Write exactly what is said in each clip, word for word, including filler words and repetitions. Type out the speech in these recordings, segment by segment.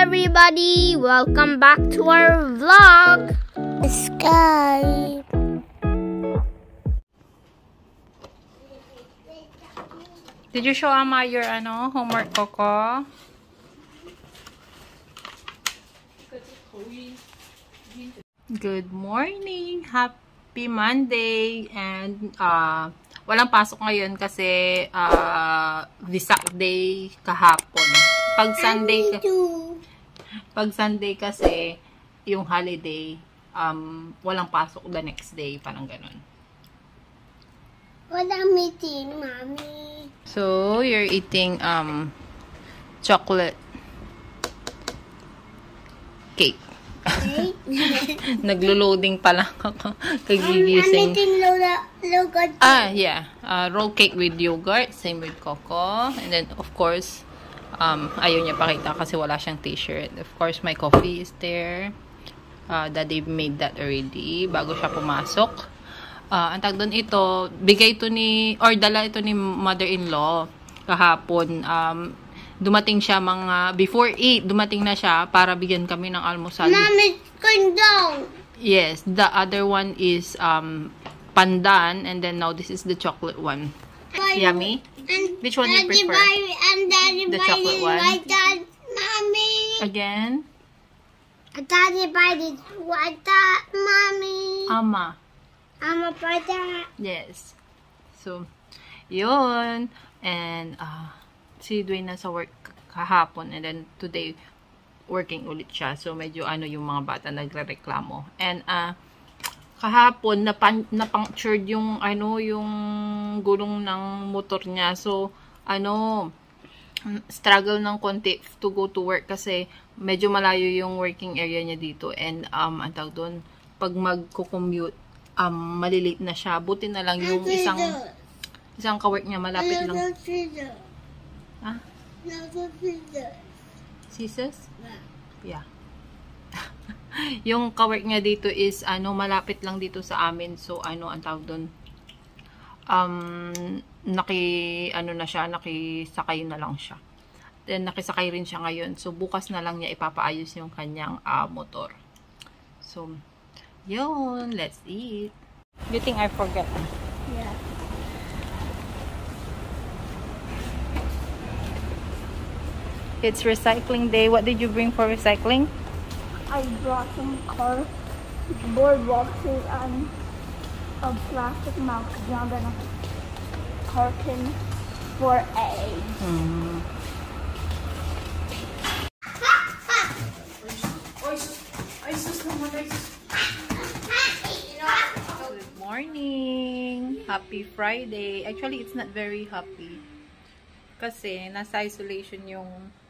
everybody! Welcome back to our vlog! Sky! Did you show Ama your ano, homework, Coco? Good morning! Happy Monday! And uh, walang pasok ngayon kasi uh, Visak Day kahapon. Pag Sunday, pag Sunday kasi yung holiday, um, walang pasok the next day, parang ganun. What am I eating, Mommy? So, you're eating um chocolate cake. Naglo-loading pa lang ako. Kagigising. I'm eating yogurt. Ah, yeah. Uh, roll cake with yogurt. Same with Coco. And then, of course, um, ayaw niya pakita kasi wala siyang t-shirt. Of course, my coffee is there. Uh, Daddy made that already bago siya pumasok. Uh, ang tag doon ito, bigay ito ni, or dala ito ni mother-in-law kahapon. Um, dumating siya mga, before eight, dumating na siya para bigyan kami ng almusal. Mommy, it's going down. Yes, the other one is um, pandan, and then now this is the chocolate one. Bye. Yummy? And Which one do you Daddy prefer? Bye, and Daddy The Bye chocolate is one? my dad, Mommy. Again? Daddy Bye is what that, Mommy. Ama. I'm a brother. Yes. So, yun. And, uh, si Dwayne nasa work kahapon, and then today, working ulit siya. So, medyo ano yung mga bata nagre-reklamo. And, uh, kahapon, napan napunctured yung, ano, yung gulong ng motor niya. So, ano, struggle ng konti to go to work kasi medyo malayo yung working area niya dito. And, um, ang tawag doon, pag mag-commute, um, malilate na siya. Buti na lang yung isang isang ka-work niya malapit lang. Ah? Scissors? Yeah. Yung ka-work niya dito is ano, malapit lang dito sa amin. So ano ang tawag doon? Um, naki ano na siya, nakisakay na lang siya. Then nakisakay rin siya ngayon. So bukas na lang niya ipapaayos yung kanyang uh, motor. So yun, let's eat. You think I forget? Yeah. It's recycling day. What did you bring for recycling? I brought some car boardwalk and a plastic mouth and a carton for eggs. Mm. Good morning! Happy Friday! Actually, it's not very happy. Kasi nasa isolation yung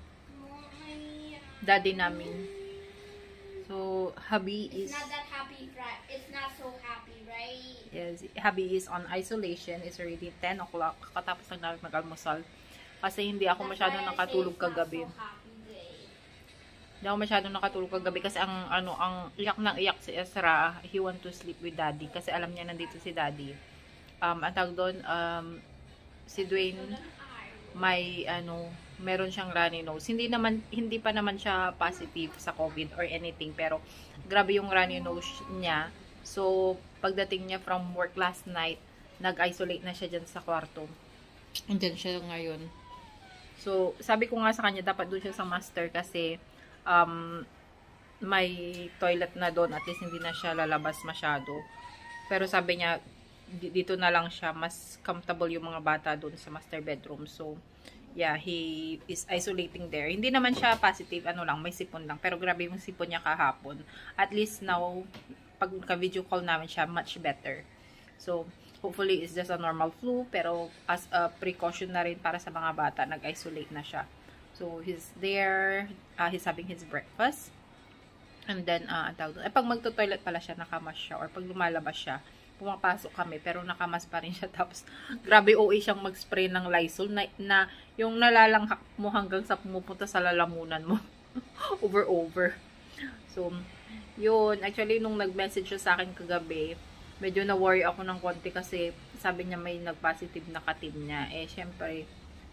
daddy namin. So, hubby is... It's not that happy, it's not so happy, right? Yes, hubby is on isolation. It's already ten o'clock. Katapos lang namin mag-almusal. Kasi hindi ako masyadong nakatulog kagabi. Hindi ako masyadong nakatulog kagabi kasi ang ano ang iyak nang iyak si Ezra. He want to sleep with daddy kasi alam niya nandito si daddy. Um, ang tawag doon, um, si Dwayne may ano, meron siyang runny nose. Hindi naman hindi pa naman siya positive sa COVID or anything, pero grabe yung runny nose niya. So, pagdating niya from work last night, nag-isolate na siya diyan sa kwarto. Andiyan siya ngayon. So, sabi ko nga sa kanya, dapat doon siya sa master kasi um, may toilet na doon. At least hindi na siya lalabas masyado. Pero sabi niya, dito na lang siya. Mas comfortable yung mga bata doon sa master bedroom. So, yeah, he is isolating there. Hindi naman siya positive, ano lang, may sipon lang. Pero grabe yung sipon niya kahapon. At least now, pag ka-video call namin siya, much better. So, hopefully, it's just a normal flu. Pero, as a precaution na rin para sa mga bata, nag-isolate na siya. So, he's there. Uh, he's having his breakfast. And then, uh, ang tawag doon. Eh, pag magto-toilet pala siya, nakamas siya. Or pag lumalabas siya, pumapasok kami. Pero nakamas pa rin siya. Tapos, grabe O A siyang mag-spray ng Lysol. Na, na yung nalalanghak mo hanggang sa pumupunta sa lalamunan mo. over, over. So, yun. Actually, nung nag-message siya sa akin kagabi, medyo na-worry ako ng konti kasi sabi niya may nag-positive na ka-team niya. Eh, syempre,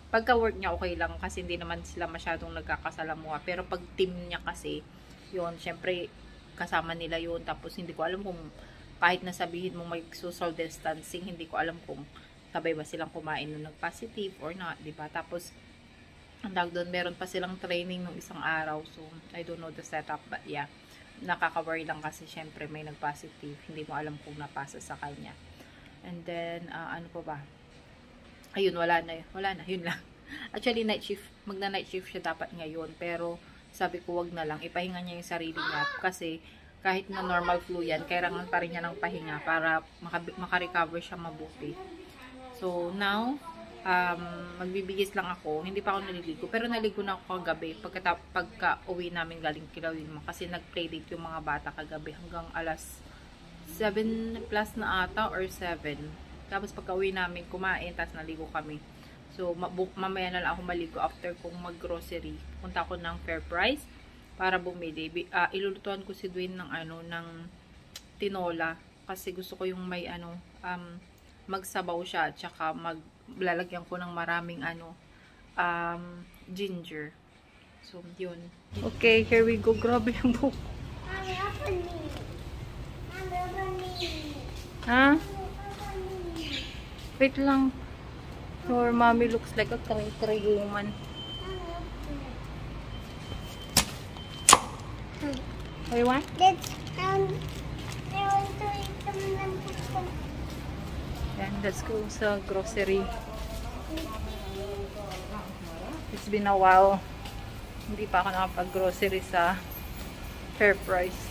Pagka work niya, okay lang kasi hindi naman sila masyadong nagkakasalamuha. Pero pag team niya kasi, yun, syempre, kasama nila yun. Tapos, hindi ko alam kung kahit nasabihin mo may social distancing, hindi ko alam kung sabay ba silang kumain nung nag-positive or not, diba? Tapos, ang tawag doon, meron pa silang training nung isang araw. So, I don't know the setup, but yeah, nakaka-worry lang kasi syempre may nag-positive. Hindi mo alam kung napasa sa kanya. And then, uh, ano pa ba? Ayun, wala na yun. Wala na, yun lang. Actually, night shift, magna-night shift siya dapat ngayon. Pero, sabi ko, wag na lang. Ipahinga niya yung sarili niya. Kasi, kahit na normal flu yan, kailangan pa rin niya ng pahinga para maka-recover siya mabuti. So, now, um, magbibigis lang ako. Hindi pa ako naliligo. Pero naligo na ako kagabi. Pagka, pagka uwi namin galing kilawin mo. Kasi nag-playdate yung mga bata kagabi hanggang alas seven plus na ata or seven. Tapos pagka uwi namin, kumain, tapos naligo kami. So, mamaya na lang ako maligo after kong mag-grocery. Punta ako ng Fair Price para bumili. Uh, ilulutuan ko si Dwayne ng ano, ng tinola. Kasi gusto ko yung may ano, um, magsabaw siya. At saka maglalagyan ko ng maraming ano, um, ginger. So, yun. Okay, here we go. Grabe yung buhok. Ha? Wait lang. Your mommy looks like a cray-cray woman. What do you want? Let's, um, I want to eat some. Yan, let's go sa grocery. It's been a while. Hindi pa ako nakapag-grocery sa Fair Price.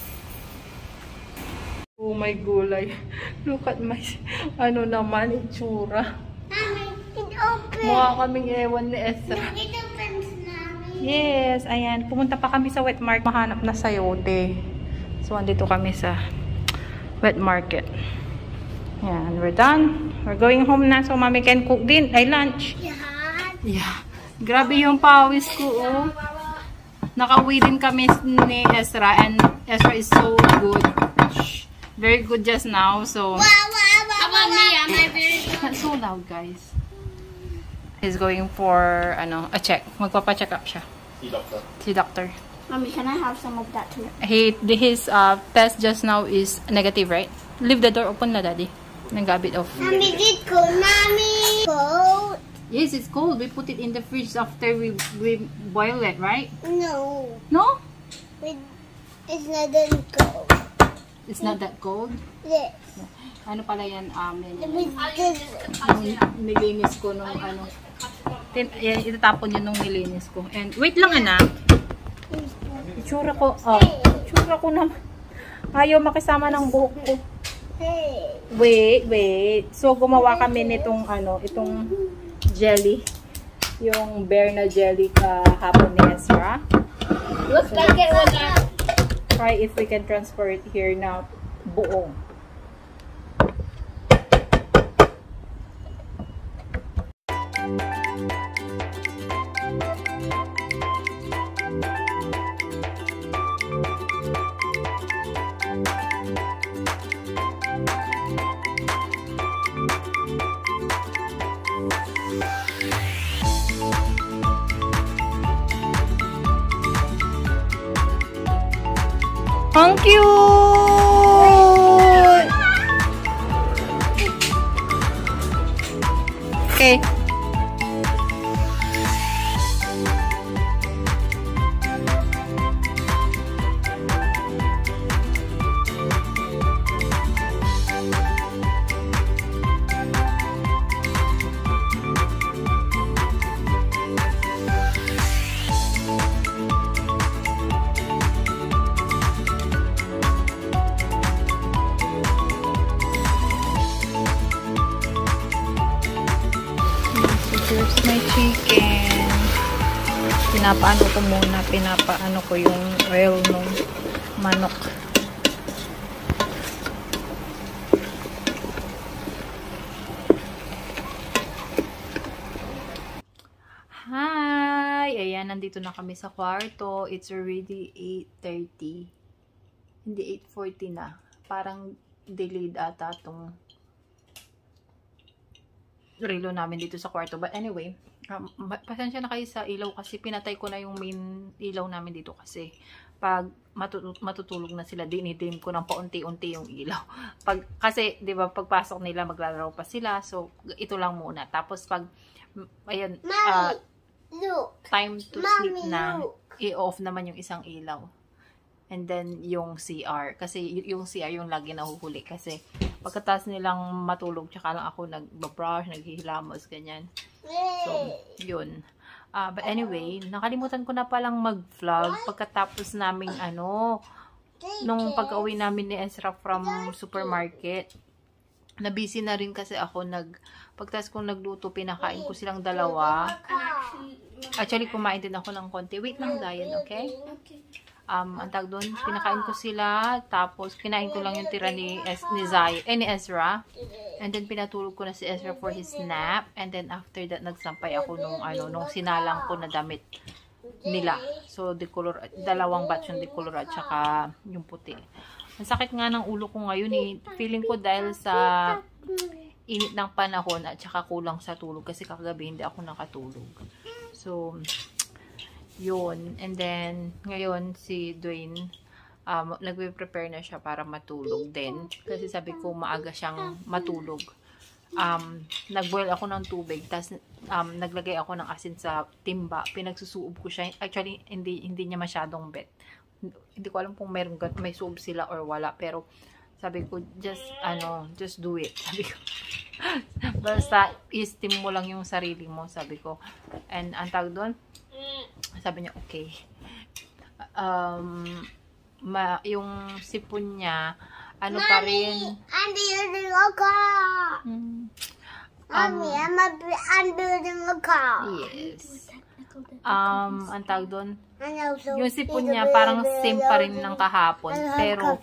Oh my gulay. Look at my, ano naman, itsura. Mommy, it opens. Mukha kaming ewan ni Ezra. It opens, Mommy. Yes, ayan. Pumunta pa kami sa wet market. Mahanap na sayote. So, andito kami sa wet market. Ayan, we're done. We're going home na. So, Mommy can cook din. Ay, lunch. Yeah. Yeah. Grabe yung pawis ko, oh. Nakauwi din kami ni Ezra. And Ezra is so good. Very good just now, so... Wow, wow, wow, how about me? Am I very good? Not so loud, guys. He's going for, ano, a check. Magpapa-check up siya. Si doctor. Si doctor. Mommy, can I have some of that too? He, his uh, test just now is negative, right? Leave the door open na, Daddy. Nag-a-bit off. Mommy, it's cold. Mommy, cold. Yes, it's cold. We put it in the fridge after we, we boil it, right? No, No? it, it's not that cold. It's not that cold? Yes. Ano pala yan? Um, yan, yan. With Nung nilinis ko nung ano. Tin, yan, itatapon yun nung nilinis ko. And, wait lang, anak. Itsura ko, oh. Itsura ko naman. Ayaw makisama ng buhok ko. Hey. Wait, wait. So, gumawa kami nitong, ano, itong jelly. Yung bear na jelly kahapon ni Ezra. Looks like it was a... Try if we can transfer it here na buong. Ang cute! Okay. Here's my chicken. Pinapaano ko muna. Pinapaano ko yung oil ng manok. Hi! Ayan, nandito na kami sa kwarto. It's already eight thirty. Hindi, eight forty na. Parang delayed ata itong relo namin dito sa kwarto. But anyway, um, pasensya na kayo sa ilaw kasi pinatay ko na yung main ilaw namin dito kasi pag matut matutulog na sila, dinidim ko ng paunti-unti yung ilaw. Pag, kasi, di ba, pagpasok nila, maglalaro pa sila. So, ito lang muna. Tapos, pag, ayan, uh, time to Mommy, sleep na, i-off naman yung isang ilaw. And then, yung C R. Kasi, yung C R yung lagi nahuhuli. Kasi, pagkatapos nilang matulog, tsaka lang ako nagbabrush, naghihilamos, ganyan. So, yun. Uh, but anyway, nakalimutan ko na palang mag-vlog pagkatapos naming ano, nung pagka-uwi namin ni Ezra from supermarket. Na-busy na rin kasi ako. Nag, pagtas kong nagluto, pinakain ko silang dalawa. Actually, kumain din ako ng konti. Wait lang, Dayan, okay? Um, ang tag doon, pinakain ko sila, tapos kinain ko lang yung tira ni, es, ni, Zay, eh, ni Ezra. And then, pinatulog ko na si Ezra for his nap. And then, after that, nagsampay ako nung, ano, nung sinalang ko na damit nila. So, decolor, dalawang batch yung decolor at saka yung puti. Ang sakit nga ng ulo ko ngayon eh. Feeling ko dahil sa init ng panahon at saka kulang sa tulog. Kasi kagabi hindi ako nakatulog. So, yun. And then, ngayon, si Dwayne, um, nagpe-prepare na siya para matulog din. Kasi sabi ko, maaga siyang matulog. Um, nag-boil ako ng tubig, tapos um, naglagay ako ng asin sa timba. Pinagsusuob ko siya. Actually, hindi, hindi niya masyadong bet. Hindi ko alam kung meron, may suob sila or wala. Pero, sabi ko, just, ano, just do it. Sabi ko, basta, i-steam mo lang yung sarili mo, sabi ko. And, ang tawag doon, sabi niya, okay. Um, ma, yung sipon niya, ano Mommy, pa rin. I'm building a car. Hmm. Mommy, um, I'm, a, I'm building a car. Yes. Um, ang tawag doon, yung sipon niya, parang same pa rin ng kahapon. Pero,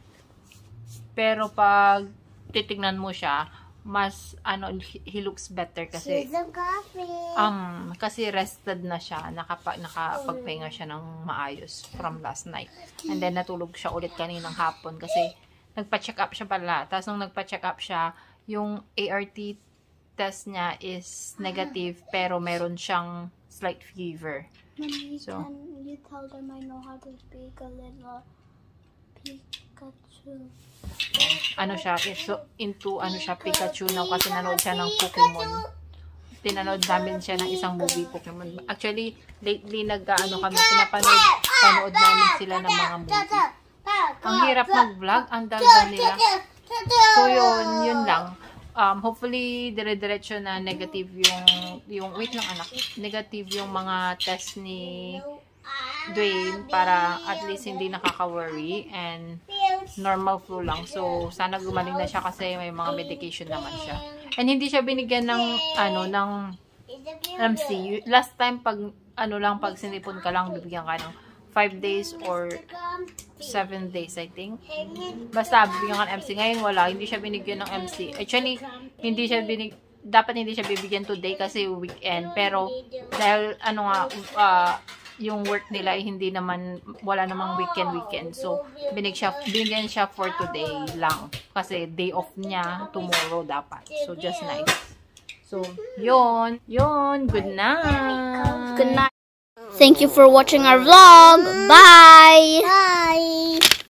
pero pag titignan mo siya, mas ano he looks better kasi um kasi rested na siya, nakapa, nakapagpahinga siya ng maayos from last night. And then natulog siya ulit kaninang hapon kasi nagpa-check up siya pala. Tapos nung nagpa-check up siya, yung A R T test niya is negative pero meron siyang slight fever. Mommy, so can you tell them I know how to speak a little Pikachu? Ano siya, so into ano siya, Pikachu na kasi nanood siya ng Pokemon. Pinanood namin siya ng isang movie Pokemon. Actually, lately nag-ano kami, pinapanood panood namin sila ng mga movie. Ang hirap mag-vlog, ang daldal nila. So yun, yun lang. Um, hopefully, dire-diretso na negative yung, yung, wait lang anak, negative yung mga test ni Dwayne para at least hindi nakaka-worry and normal flu lang. So, sana gumaling na siya kasi may mga medication naman siya. And hindi siya binigyan ng, ano, ng M C. Last time, pag, ano lang, pag sinipon ka lang, bibigyan ka ng five days or seven days, I think. Basta, bibigyan ka ng M C. Ngayon, wala. Hindi siya binigyan ng M C. Actually, hindi siya binig dapat hindi siya bibigyan today kasi weekend. Pero, dahil, ano nga, uh, yung work nila ay hindi naman, wala namang weekend-weekend. So, binig siya, binigyan siya for today lang. Kasi day off niya, tomorrow dapat. So, just nice. So, yun. Yun. Good night. Good night. Thank you for watching our vlog. Bye. Bye.